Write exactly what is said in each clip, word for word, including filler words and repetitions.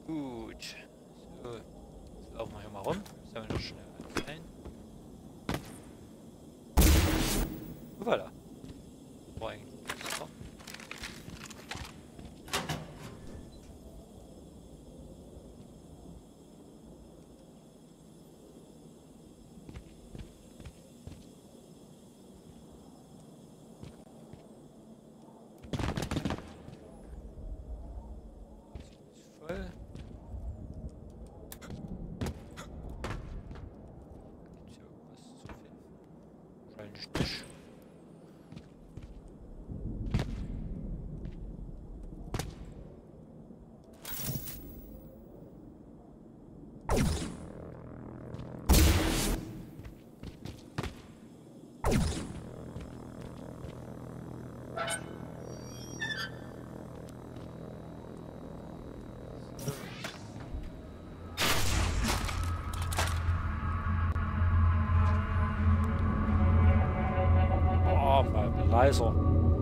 Gut. So, jetzt laufen wir hier mal rum. Sammeln wir schnell ein. Und voilà. War eigentlich super. Voll. Gibt's hier irgendwas zu finden? Wahrscheinlich nicht. Oh, mal leiser.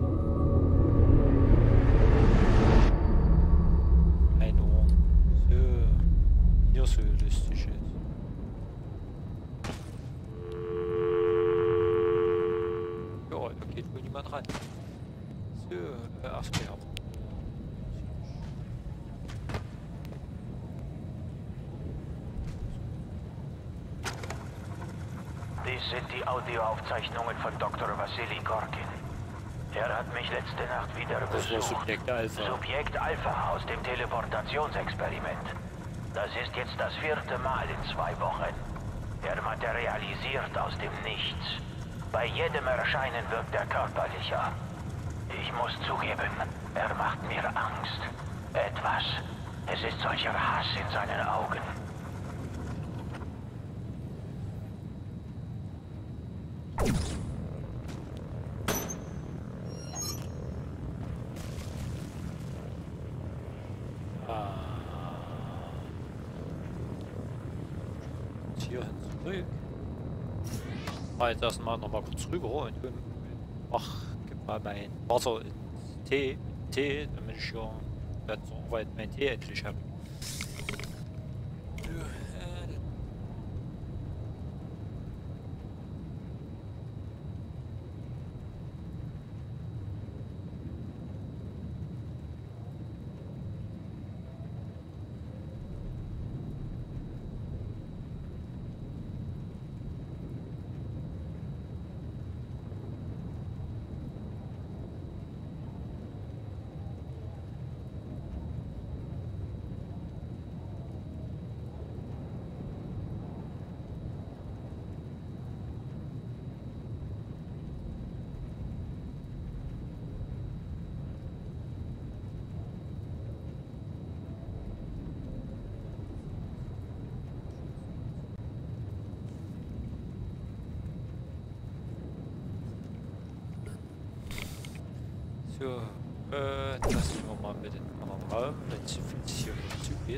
Ein Ohr. So. Hier so lustig ist. Ja, da geht wohl niemand ran. So, äh, Aufklärer. Dies sind die Audioaufzeichnungen von Doktor Wassili Gorkin. Er hat mich letzte Nacht wieder Das war besucht. Subjekt Alpha. Subjekt Alpha aus dem Teleportationsexperiment. Das ist jetzt das vierte Mal in zwei Wochen. Er materialisiert aus dem Nichts. Bei jedem Erscheinen wirkt er körperlicher. Ich muss zugeben, er macht mir Angst. Etwas. Es ist solcher Hass in seinen Augen. Hierhin zurück. Ah, jetzt erstmal noch mal kurz rüber und ach, gib mal mein Wasser in Tee, Tee, damit ich ja dann zur Arbeit meinen Tee endlich habe. So, äh, das nehmen wir mal mit in den anderen Raum, wenn es hier zugeht.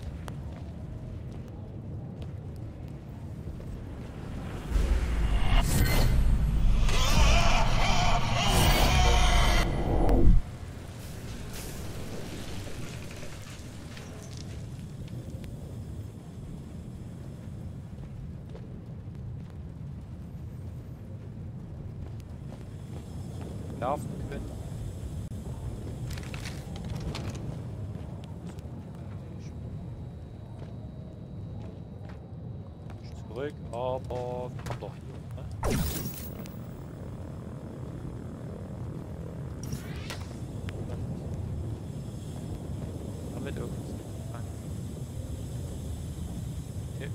Werfen können. Zurück, aber wir haben doch hier, ne? Damit irgendwas anfangen. Okay.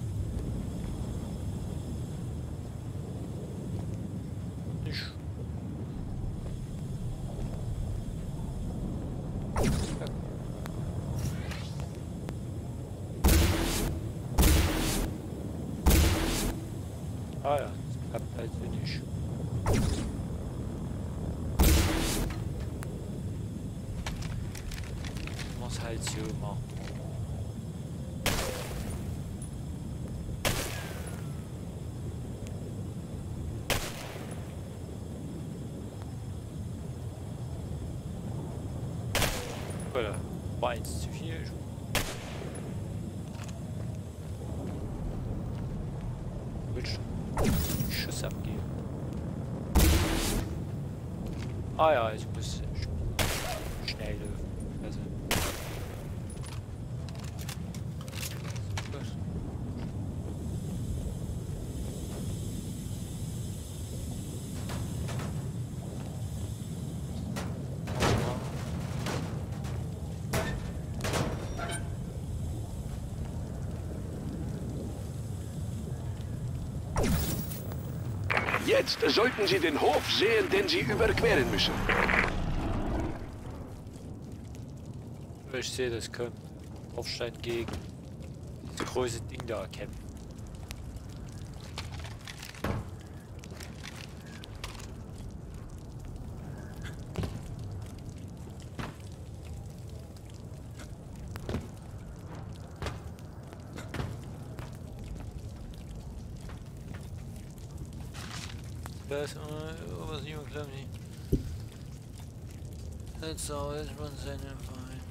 Nicht. Ah ja, das klappt halt so nicht. Ich muss halt so machen. Oder war eins zu viel. Ah ja, ich muss schnell lösen. Also. Gut. Jetzt sollten Sie den Hof sehen, den Sie überqueren müssen. Ich sehe das kommt. Aufstein gegen das große Ding da kämpfen. Das was ich glaube nicht. That's always one sign and fine.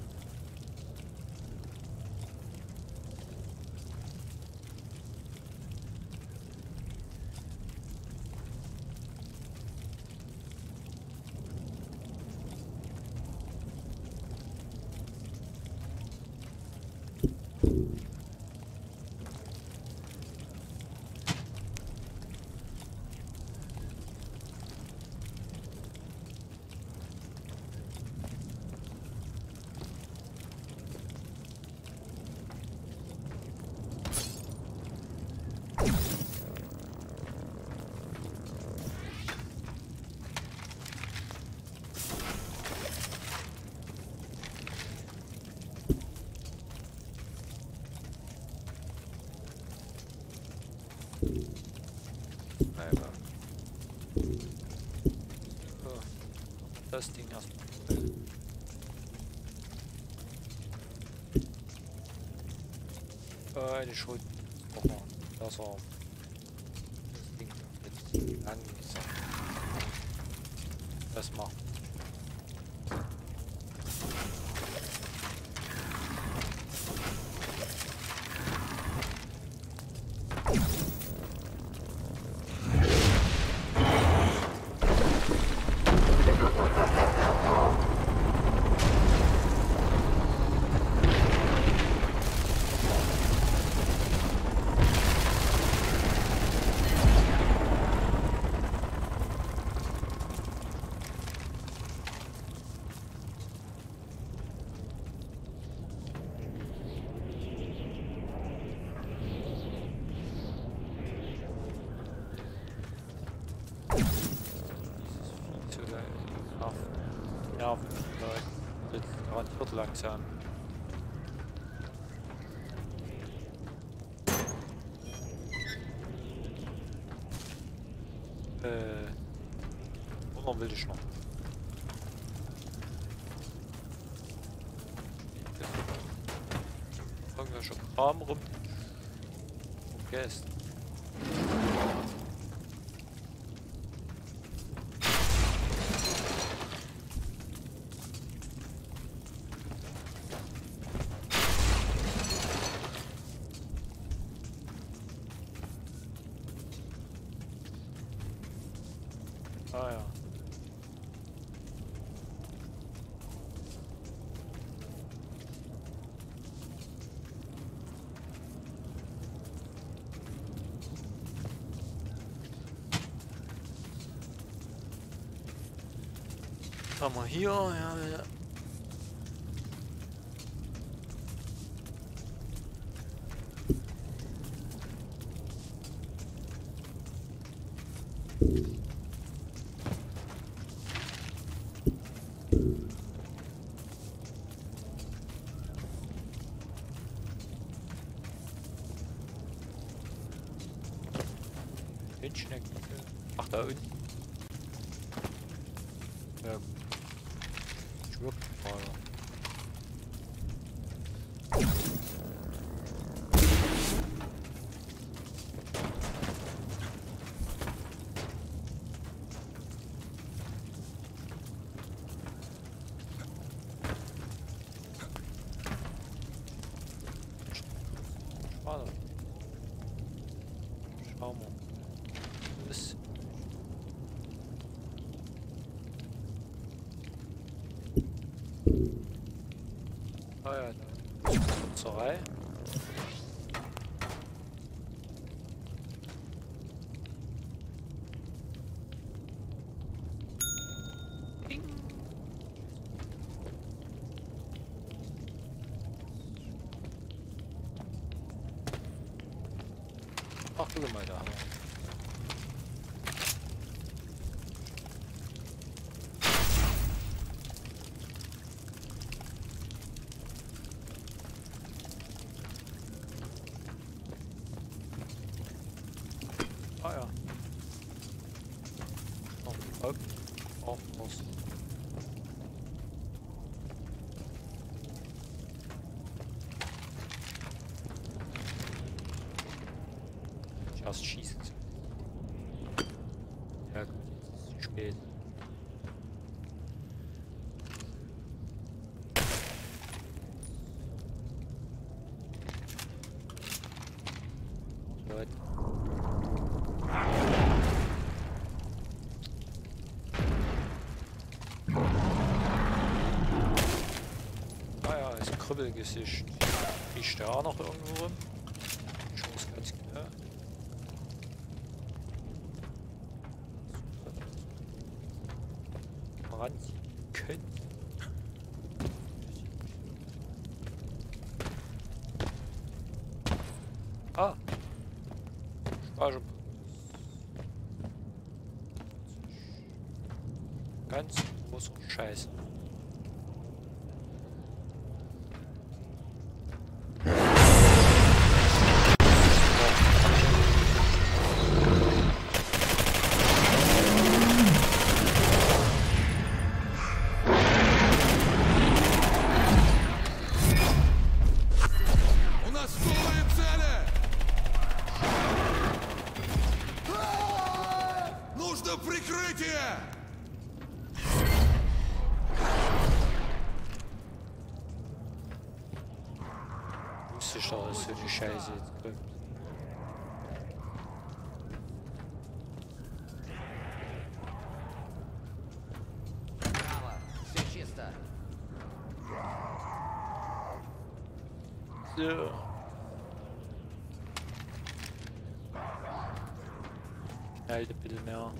Einmal. So. Das Ding erstmal. Äh, die Schuld. Das war. Das Ding jetzt langsam. Das machen. Ja, Leute, das wird langsam. Äh, wundern will ich noch. Irgendwelche Kram rum. Vergessen. Ah ja. Haben wir hier, ja, ja. Windschnecken. Ach, da unten. Ja, gut. Schwirrt mal. Schade. Schau mal. Das Ah ja, Zerei. Ach, guck mal da. Ah ja. Noch ein Augen. Auch aus. Erst schießt. Ja gut, jetzt ist es spät. Leute. Ah ja, ist Krüppelgesicht. Riecht der auch noch irgendwo rum? Ich weiß ganz genau. Ranziehen können. Ah! Speicher. Ganz großer Scheiß. Wusste ich doch, dass so die Scheiße jetzt kommt. So. Schnell ein bisschen mehr.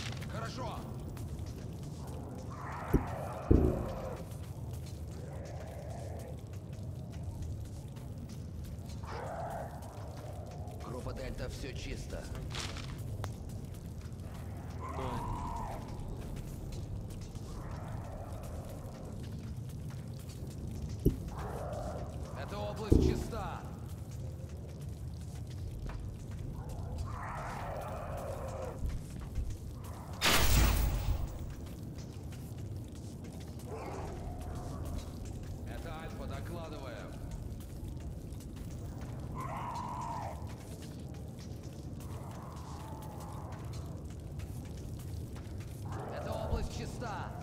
Группа Дельта, все чисто. Эта область чиста. Это Альфа, докладываем. Эта область чиста.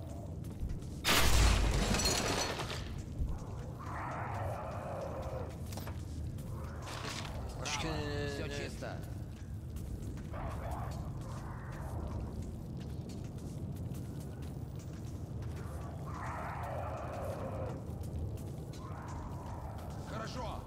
Все чисто. Хорошо.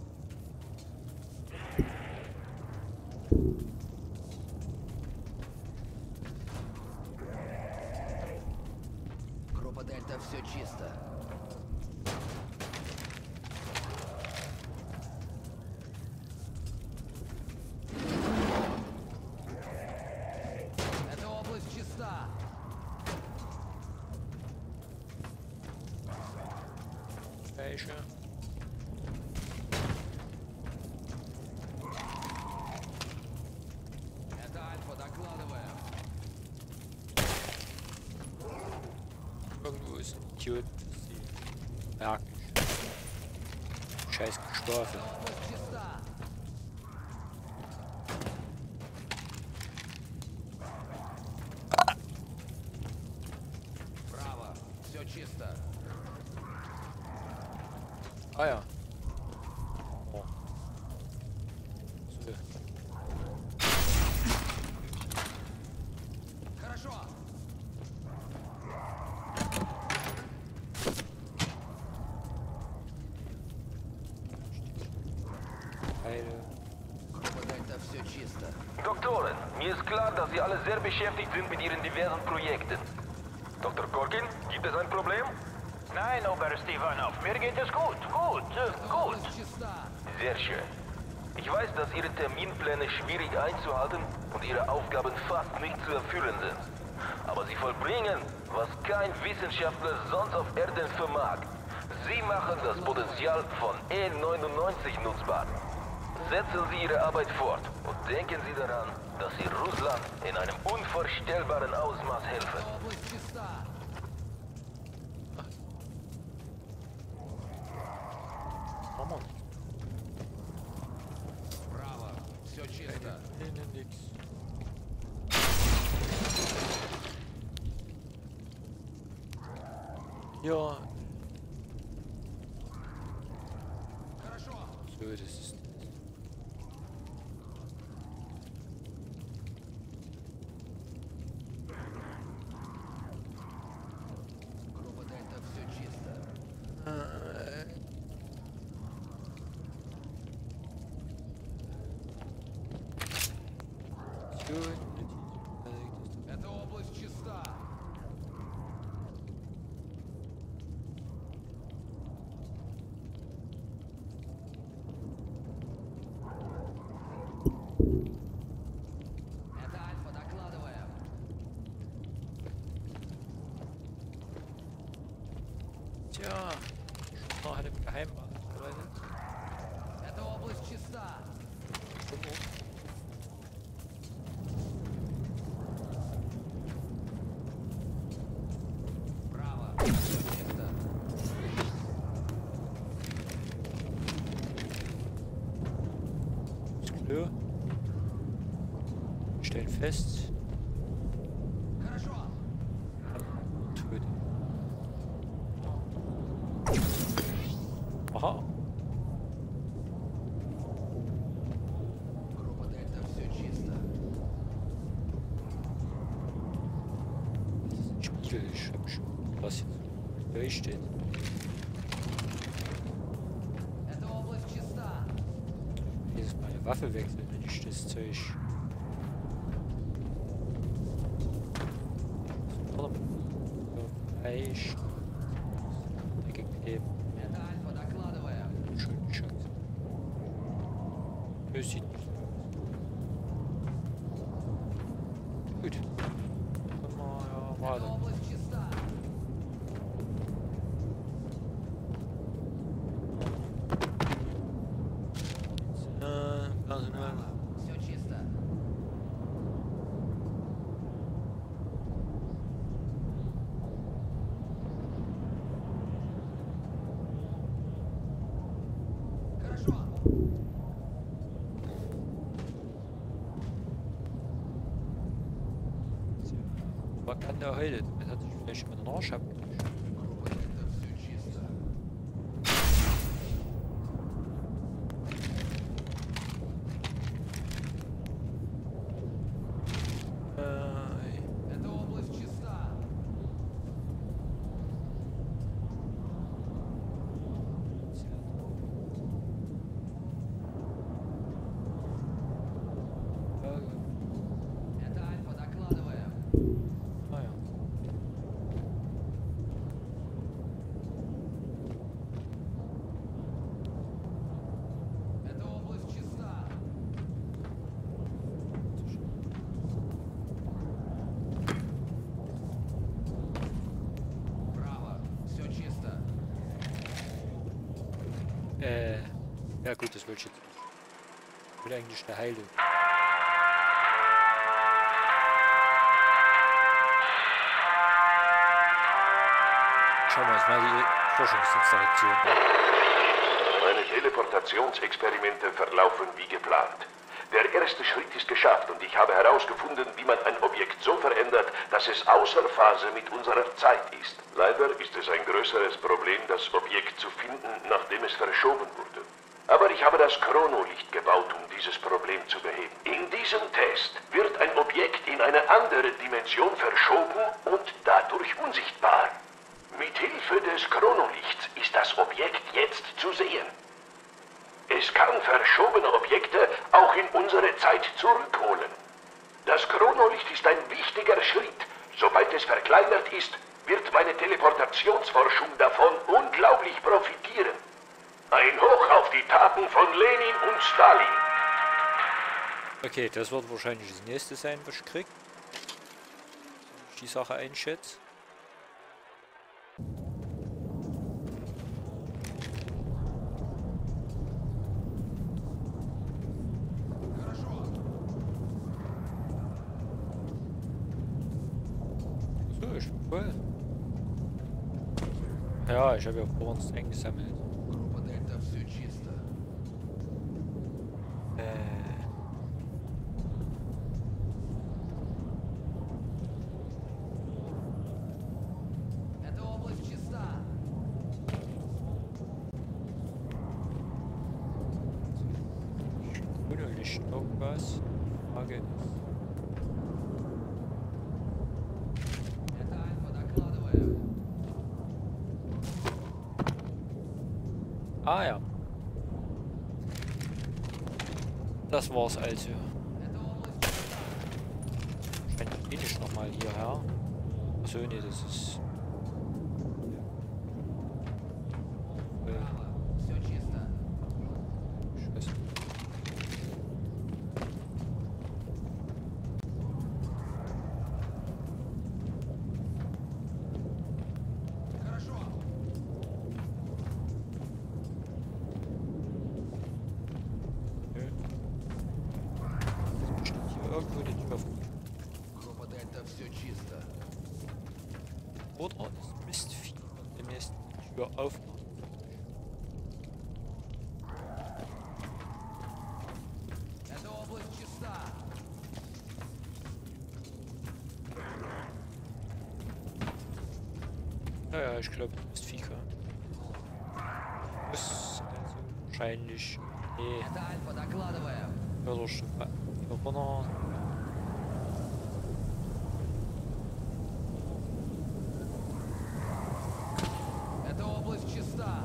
Группа Дельта, все чисто. Эта область чиста. Welche? Это Альфа, докладываем. Irgendwo ist ein Idiot, dass sie merken. Scheiß Geschwafel. Эта область чиста. Право, все чисто. Ah ja. Oh. So. Хорошо. Mir ist klar, dass Sie alle sehr beschäftigt sind mit Ihren diversen Projekten. Doktor Korkin, gibt es ein Problem? Nein, Oberst Ivanov, mir geht es gut, gut, äh, gut. Область чиста. Sehr schön. Ich weiß, dass Ihre Terminpläne schwierig einzuhalten und Ihre Aufgaben fast nicht zu erfüllen sind. Aber Sie vollbringen, was kein Wissenschaftler sonst auf Erden vermag. Sie machen das Potenzial von E neunundneunzig nutzbar. Setzen Sie Ihre Arbeit fort und denken Sie daran, dass Sie Russland in einem unvorstellbaren Ausmaß helfen. Область чиста. Haben wir nicht. Браво. Все чисто. Nee, nee, nix. Ja. Хорошо. So, das ist. Группа Дельта, все чисто. Äh, so, Эта область чиста. Это Альфа, докладываем. Tja, schon noch einem Geheimrat, Leute. Эта область чиста. Браво. Все чисто. Ist klar. Wir stellen fest, Хорошо. töten. Aha. Группа Дельта, все чисто. Spiegel, ich hab schon was jetzt durchsteht. Эта область чиста. Jedes Mal eine Waffe wechseln, wenn ich das Zeug. Fleisch. Gegeben. Это Альфа, докладываем. Schöne Chance. Das sieht nicht so aus. Gut. Dann mal ja, Эта weiter. область чиста. Äh, Personal. Все чисто. Хорошо. Was kann der heute? Das hat sich vielleicht mit den Arsch abgewischt. Группа Дельта, все чисто. Äh, Эта область чиста. Это Альфа, докладываем. naja. Эта область чиста. Браво. Все чисто. Äh, ja gut, das wollte ich jetzt. Ich will eigentlich eine Heilung. Schauen wir uns mal die Forschungsinstallation an. Meine Teleportationsexperimente verlaufen wie geplant. Der erste Schritt ist geschafft und ich habe herausgefunden, wie man ein Objekt so verändert, dass es außer Phase mit unserer Zeit ist. Leider ist es ein größeres Problem, das Objekt zu finden, nachdem es verschoben wurde. Aber ich habe das Chronolicht gebaut, um dieses Problem zu beheben. In diesem Test wird ein Objekt in eine andere Dimension verschoben und dadurch unsichtbar. Mit Hilfe des Chronolichts ist das Objekt jetzt zu sehen. Es kann verschobene Objekte auch in unsere Zeit zurückholen. Das Chronolicht ist ein wichtiger Schritt. Sobald es verkleinert ist, wird meine Teleportationsforschung davon unglaublich profitieren. Ein Hoch auf die Taten von Lenin und Stalin. Okay, das wird wahrscheinlich das nächste sein, was ich krieg. Ich die Sache einschätze. So, ist cool. Ja, ich habe ja vor uns eingesammelt. Группа Дельта, все чисто. Äh. Эта область чиста. Grüne Licht, irgendwas. Frage ist. Это Альфа, докладываем. Ah ja. Das war's also. Эта область чиста. Wahrscheinlich bin ich nochmal hierher. Achso, nee, das ist. Äh, Браво, все чисто. Scheiße. Хорошо. Nö. Das ist bestimmt hier irgendwo die Tür auf. Группа Дельта, все чисто. Oder das Mistvieh demnächst die Tür aufmachen. Эта область чиста. Ja, ja, ich glaube, das Mistvieh kann. Muss also wahrscheinlich. Nee, Это Альфа, докладываем. ja, doch schon. Hier runter. Эта область чиста.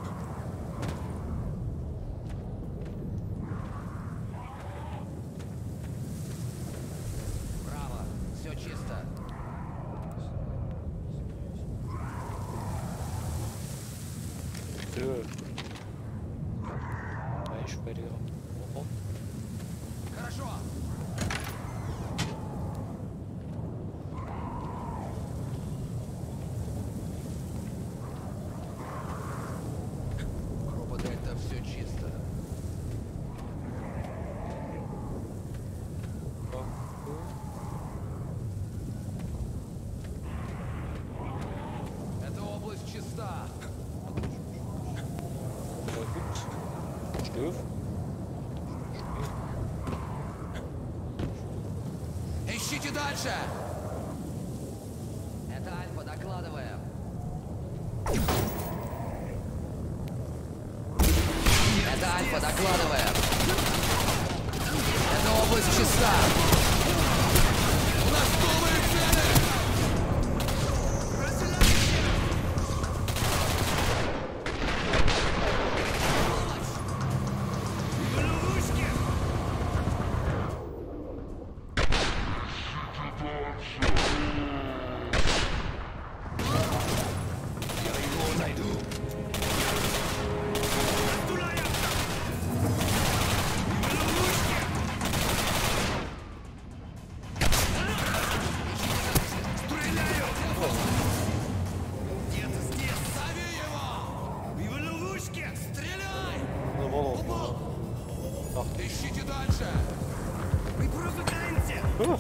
Браво, все чисто. So. Gleich bei dir. Oh, Хорошо. Группа Дельта, все чисто. oh, Эта область чиста. oh. Ja, gut. Stoff. Ищите дальше. Это Альфа, докладываем. Это Альфа, докладываем. Эта область чиста. У нас новые цели. Da war doch. Ach, Ищите дальше. oh.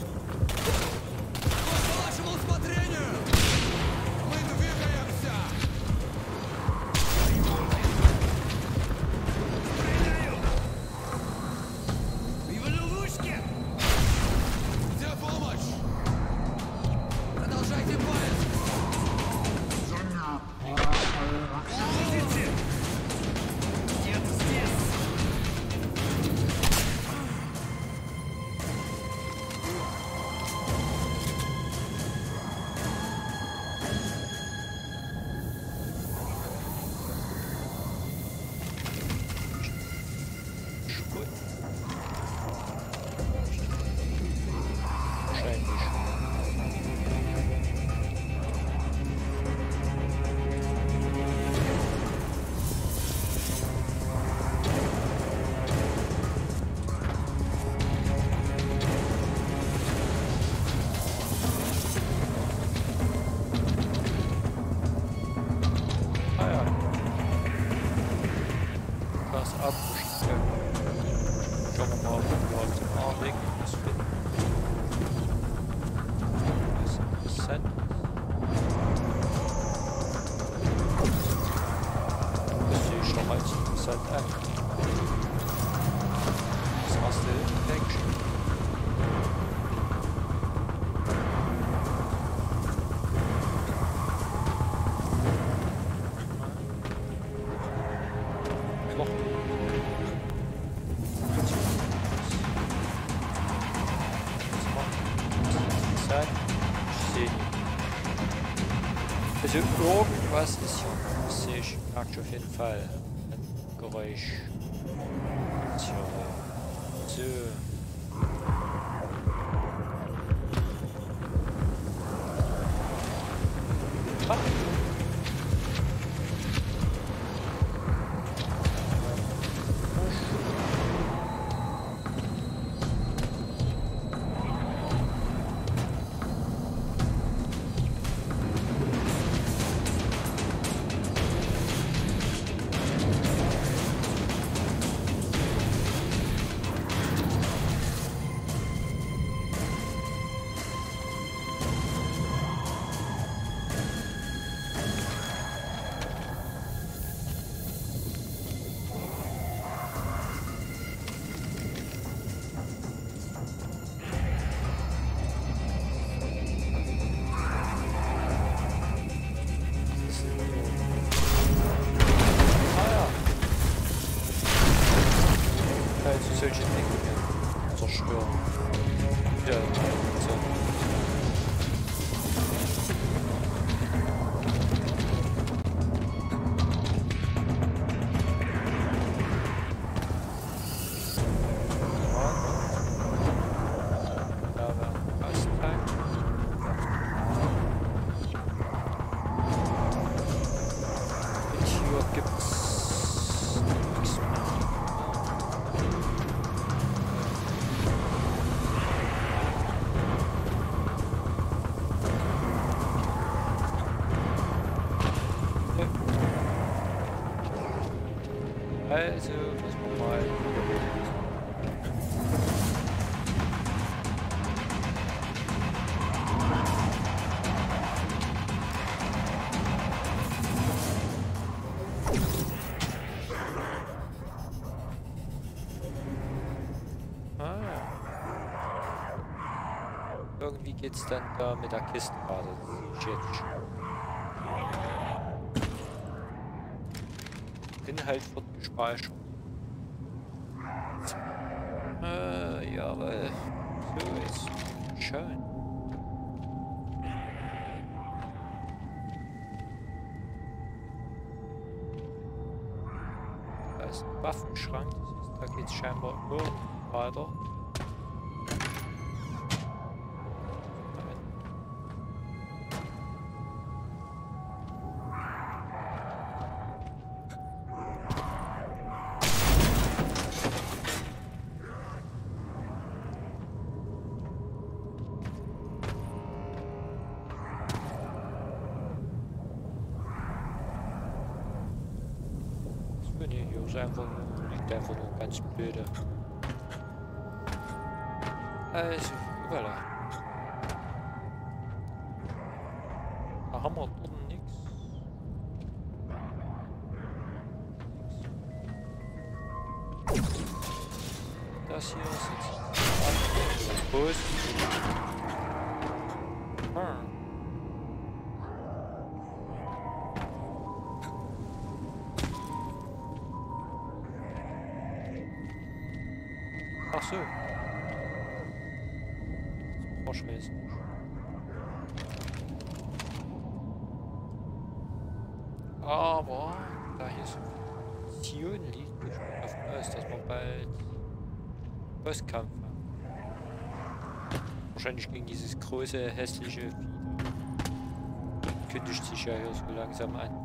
По вашему усмотрению. Мы двигаемся. Где помощь? Продолжайте поиск. als interessant an. Das erste Action. Also irgendwas ist hier. Das sehe ich, merke ich auf jeden Fall. Ein Geräusch. Tja. So. Ah. Solche Dinge zerstören. Ja, so. Da war ein Austeil. Und hier gibt's nichts mehr. Also, müssen wir mal. Ah. Irgendwie geht's dann da mit der Kiste gerade. Jetzt schon. Inhalt wird gespeichert. Äh, jawohl. So ist schön. Da ist ein Waffenschrank. Das heißt, da geht es scheinbar irgendwo weiter. Nee, hier ist einfach nur, liegt einfach nur ganz blöde. Also, voilà. Da haben wir dort nichts. Das hier ist jetzt groß. Hm. Ach so. Das ist aber da hier so viel Munition liegt, gehe ich davon aus, dass wir bald Bosskampf haben. Wahrscheinlich gegen dieses große, hässliche Vieh. Kündigt sich ja hier so langsam an.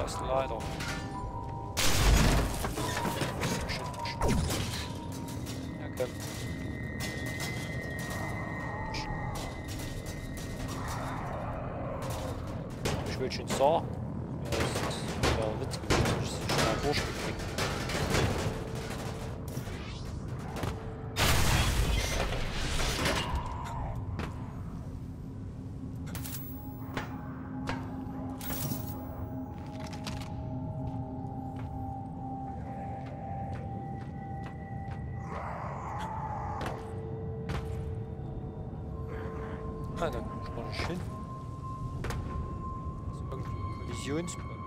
ist leider. Ja, komm. Ich will schon sagen, ja, das ist ja ein Witz gewesen, ich bin schnell durchgekriegt. Ah, da kann ich mal nicht hin. Das ist irgendwie eine Kollisionsbox.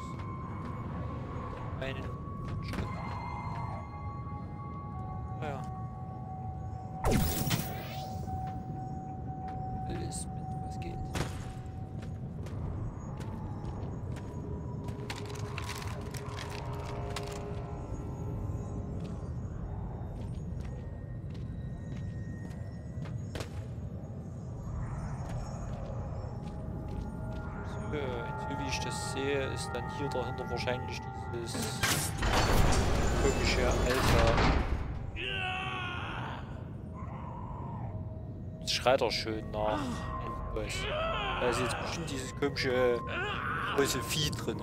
Einen Schritt. Ah ja. Alles mit was geht. So, wie ich das sehe, ist dann hier dahinter wahrscheinlich dieses komische Alter. Jetzt schreit er schön nach Endboss. Da ist jetzt bestimmt dieses komische große Vieh drin.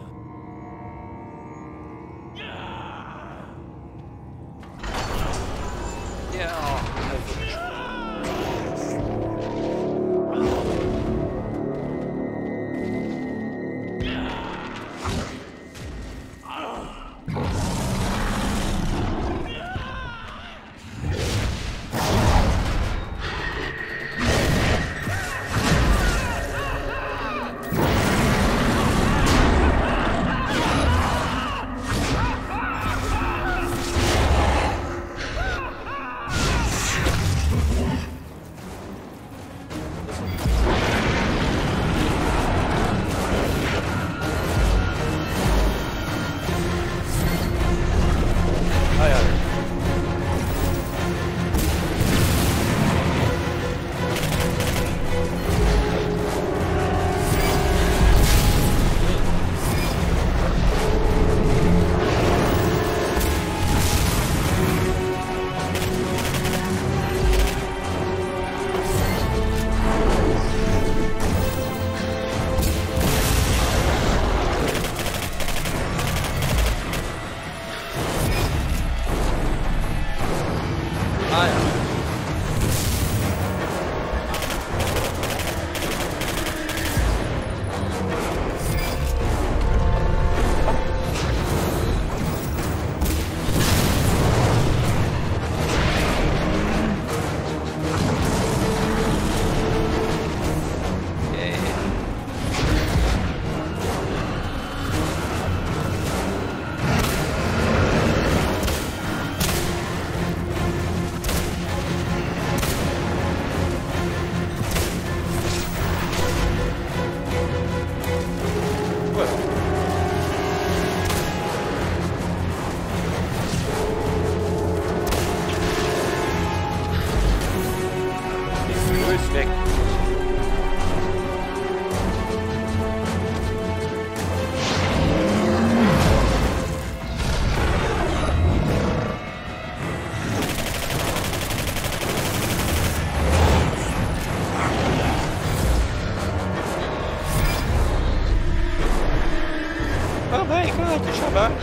Ja, also nicht. Ah ja. Weg. Oh mein Gott, ich habe Angst.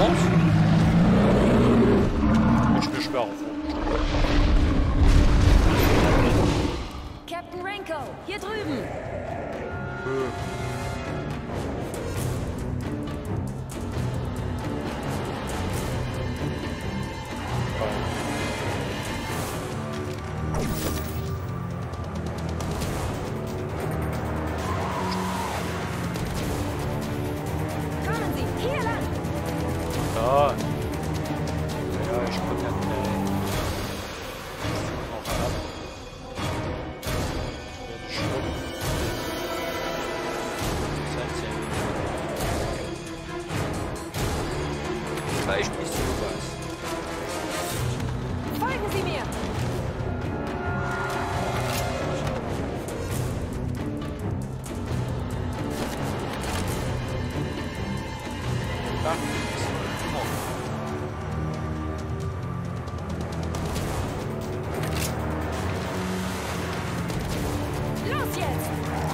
anders. Ich bin schwerer vor. Captain Renko, hier drüben. Äh. Kommen Sie, hier lang. Ja. Ja, ich guck ja äh, noch ab. Das wird schlimm. sechzehn. Vielleicht nicht so was. Folgen Sie mir. Ja. Los jetzt.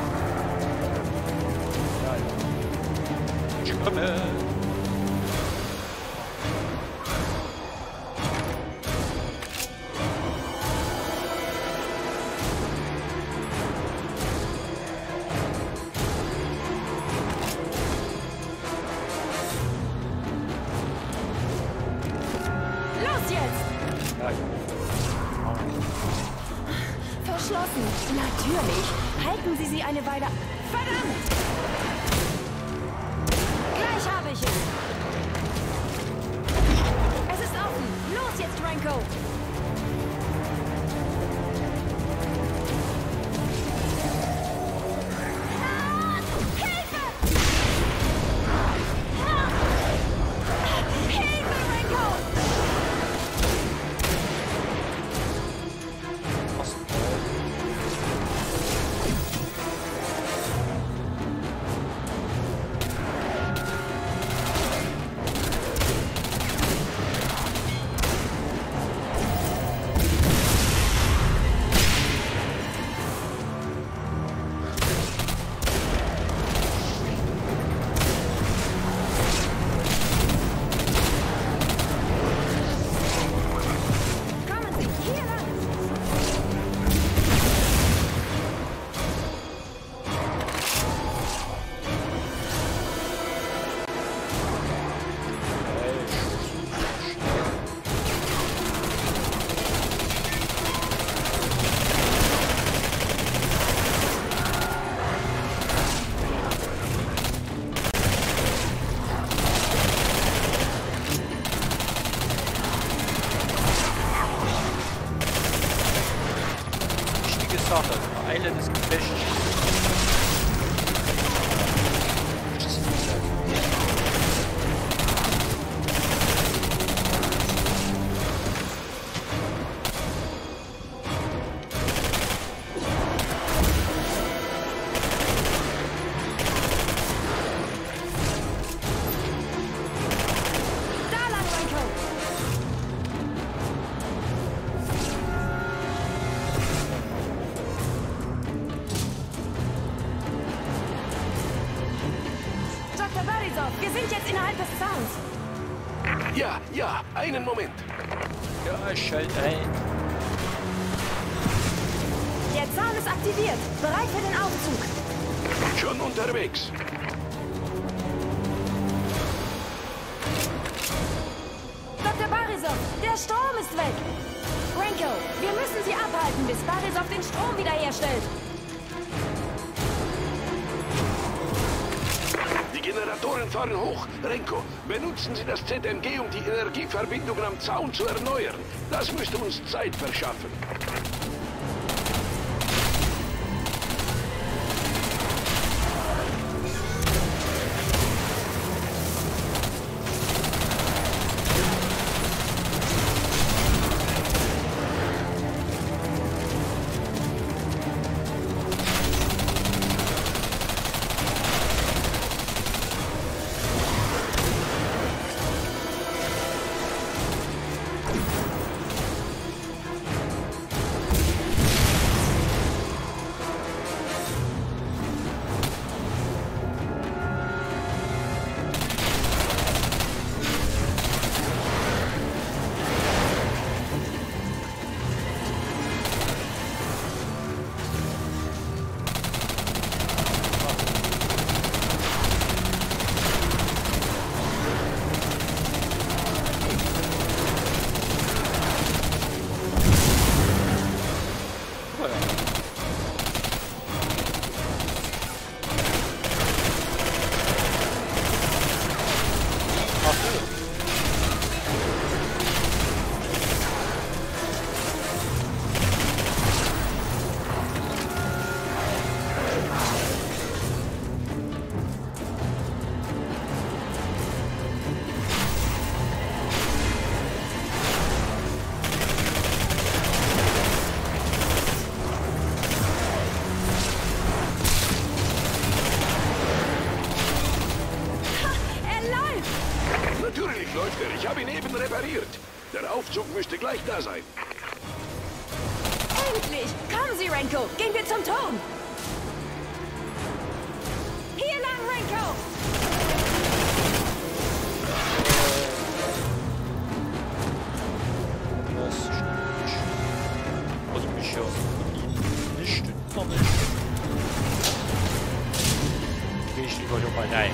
Ja, ja. Ich komme. Los jetzt. Ja, ja. Verschlossen. Natürlich. Halten Sie sie eine Weile. Verdammt! Gleich habe ich es. Es ist offen. Los jetzt, Renko. Ah, Hilfe! Ah! Hilfe, Renko! Was? Kommen Sie, hier lang. Wichtige Sache. Eile des Gefechts. Da lang, Renko. Doktor Borisov, wir sind jetzt innerhalb des Zauns. Ja, ja, einen Moment. Ja, ich schalte ein. Der Zaun ist aktiviert. Bereit für den Aufzug. Schon unterwegs. Doktor Borisov, der Strom ist weg. Renko, wir müssen sie abhalten, bis Borisov den Strom wiederherstellt. Die Generatoren fahren hoch. Renko, benutzen Sie das Z M G, um die Energieverbindungen am Zaun zu erneuern. Das müsste uns Zeit verschaffen. läuft er. Ich habe ihn eben repariert. Der Aufzug müsste gleich da sein. Endlich! Kommen Sie, Renko! Gehen wir zum Turm! Hier lang, Renko! Das stimmt. Also mich ja nicht, noch nicht. Gehe ich lieber hier mal rein.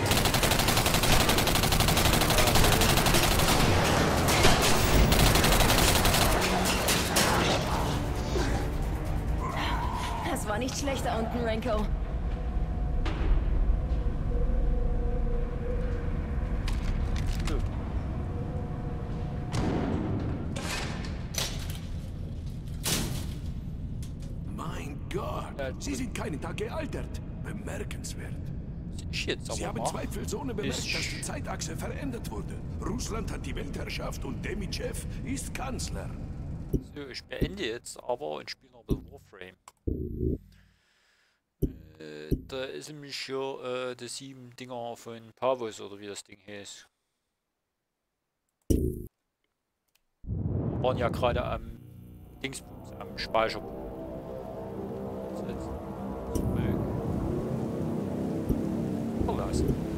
Das war nicht schlecht da unten, Renko. Mein Gott, Sie sind keinen Tag gealtert. Bemerkenswert. Ich jetzt aber Sie haben mal. zweifelsohne bemerkt, Ist- dass die Zeitachse verändert wurde. Russland hat die Weltherrschaft und Demitschew ist Kanzler. So, ich beende jetzt aber und spiele noch ein bisschen Warframe. Äh, da ist nämlich hier äh, die sieben Dinger von Pavos oder wie das Ding heißt. Wir waren ja gerade am Dingsbums, am Speicher. So, jetzt zurück. Verlassen.